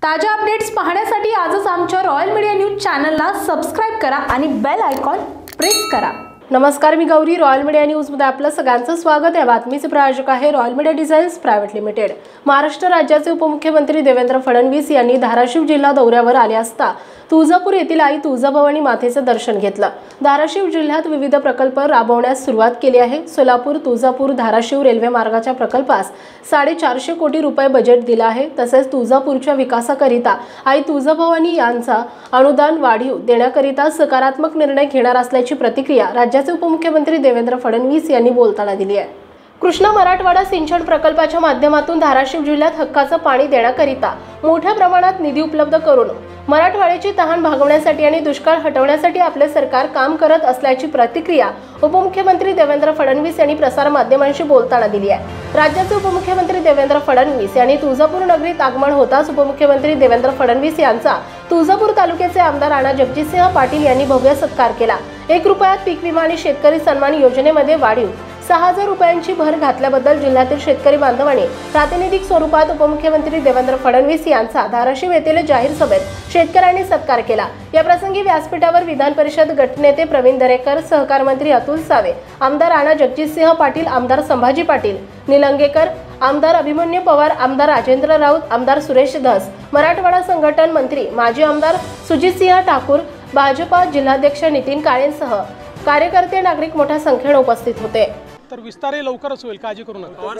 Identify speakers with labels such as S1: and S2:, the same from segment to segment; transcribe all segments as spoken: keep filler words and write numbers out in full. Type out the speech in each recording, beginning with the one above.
S1: ताज्या अपडेट्स पाहण्यासाठी आजच आमच्या रॉयल मीडिया न्यूज चॅनलला सबस्क्राइब करा आणि बेल आयकॉन प्रेस करा। नमस्कार, मी गौरी, रॉयल मीडिया न्यूज मध्ये आपलं सगळ्यांचं स्वागत आहे। बातमीचे प्रायोजक आहे royal media designs private limited. Maharashtra राज्याचे उपमुख्यमंत्री देवेंद्र फडणवीस यांनी धाराशिव जिल्हा दौऱ्यावर आले असता तुळजापूर येथील आई तुळजाभवानी मातेचे दर्शन घेतलं। धाराशिव जिल्ह्यात विविध प्रकल्प राबवण्यास सुरुवात केली आहे। सोलापूर तुळजापूर धाराशिव रेल्वे मार्गाच्या प्रकल्पास साडेचारशे कोटी रुपये बजेट दिला आहे। तसेच तुळजापूरच्या विकासाकरिता आई तुळजाभवानी यांचा अनुदान वाढीव देण्याकरिता सकारात्मक निर्णय घेणार असल्याची प्रतिक्रिया राज्याचे उपमुख्यमंत्री देवेंद्र फडणवीस यांनी बोलताना दिली आहे। कृष्णा मराठवाडा सिंचन प्रकल्पाच्या माध्यमातून धाराशिव जिल्ह्यात हक्काचं पाणी देण्याकरिता मोठ्या प्रमाणात निधी उपलब्ध करून मराठवाड्याची तहान भागवण्यासाठी आणि दुष्काळ हटवण्यासाठी आपले सरकार काम करत असल्याची प्रतिक्रिया उपमुख्यमंत्री देवेंद्र फडणवीस यांनी प्रसार माध्यमांशी बोलताना दिली आहे। राज्याचे उपमुख्यमंत्री देवेंद्र फडणवीस यांनी तुळजापूर नगरीत आगमन होताच उपमुख्यमंत्री देवेंद्र फडणवीस यांचा तुळजापूर तालुक्याचे आमदार राणा जगजितसिंह पाटील यांनी भव्य सत्कार केला। एक रुपयात पीक विमा आणि शेतकरी सन्मान योजनेमध्ये वाढीव सहा हजार रुपयांची भर घातल्याबद्दल जिल्ह्यातील शेतकरी बांधवांनी प्रातिनिधिक स्वरूपात उपमुख्यमंत्री देवेंद्र फडणवीस यांचा धाराशिव येथील जाहीर सभेत शेतकऱ्यांनी सत्कार केला। या प्रसंगी व्यासपीठावर विधान परिषद गटनेते प्रवीण दरेकर, सहकार मंत्री अतुल सावे, आमदार राणा जगजितसिंह पाटील, आमदार संभाजी पाटील निलंगेकर, आमदार अभिमन्यू पवार, आमदार राजेंद्र राऊत, आमदार सुरेश धस, मराठवाडा संघटन मंत्री माजी आमदार सुजितसिंह ठाकूर, भाजपा जिल्हाध्यक्ष नितीन काळेंसह कार्यकर्ते नागरिक मोठ्या संख्येने उपस्थित होते।
S2: तर विस्तारही लवकरच होईल, काळजी करू नका।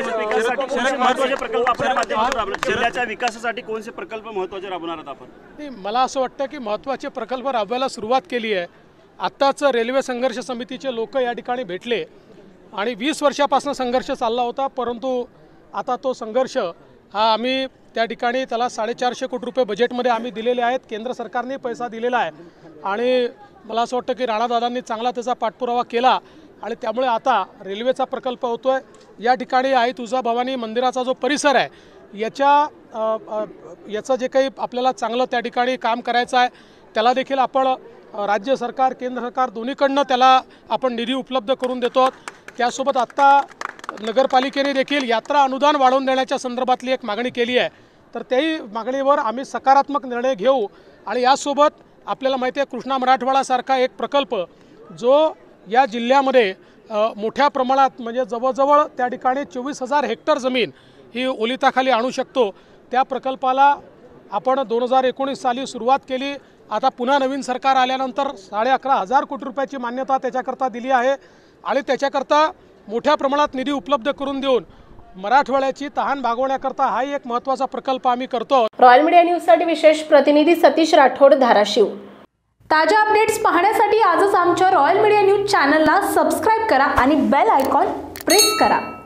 S3: महत्त्वाचे प्रकल्प आपल्या माध्यमातून राबवले, जिल्ह्याच्या विकासासाठी कोणते प्रकल्प महत्त्वाचे राबवणार आहात आपण?
S2: मला असं वाटतं की महत्त्वाचे प्रकल्प राबवायला सुरुवात केली आहे। आत्ताच रेल्वे संघर्ष समितीचे लोक या ठिकाणी भेटले आणि वीस वर्षापासून संघर्ष चालला होता, परंतु आता तो संघर्ष हा आम्ही त्या ठिकाणी त्याला साडेचारशे कोटी रुपये बजेटमध्ये आम्ही दिलेले आहेत। केंद्र सरकारने पैसा दिलेला आहे आणि मला असं वाटतं की राणादादांनी चांगला त्याचा पाठपुरावा केला आणि त्यामुळे आता रेल्वेचा प्रकल्प होतोय। या ठिकाणी आई तुळजाभवानी मंदिराचा जो परिसर आहे याच्या याचं जे काही आपल्याला चांगलं त्या ठिकाणी काम करायचं आहे त्याला देखील आपण राज्य सरकार केंद्र सरकार दोन्हीकडनं त्याला आपण निधी उपलब्ध करून देतो। त्यासोबत आत्ता नगरपालिकेने देखील यात्रा अनुदान वाढवून देण्याच्या संदर्भातली एक मागणी केली आहे, तर त्याही मागणीवर आम्ही सकारात्मक निर्णय घेऊ। आणि यासोबत आपल्याला माहिती आहे कृष्णा मराठवाडासारखा एक प्रकल्प जो या जिल्ह्यामध्ये मोठ्या प्रमाणात म्हणजे जवळजवळ त्या ठिकाणी चोवीस हजार हेक्टर जमीन ही ओलिताखाली आणू शकतो, त्या प्रकल्पाला आपण दोन हजार एकोणीस साली सुरुवात केली। आता पुन्हा नवीन सरकार आल्यानंतर साडे अकरा हजार कोटी रुपयाची मान्यता त्याच्याकरता दिली आहे आणि त्याच्याकरता मोठ्या प्रमाणात निधी उपलब्ध करून देऊन मराठवाड्याची तहान भागवण्याकरता हा एक महत्त्वाचा प्रकल्प आम्ही करतो।
S1: रॉयल मीडिया न्यूज साठी विशेष प्रतिनिधी सतीश राठोड, धाराशिव। ताज्या अपडेट्स पाहण्यासाठी आजच आमच्या रॉयल मीडिया न्यूज चॅनलला सबस्क्राइब करा आणि बेल आयकॉन प्रेस करा।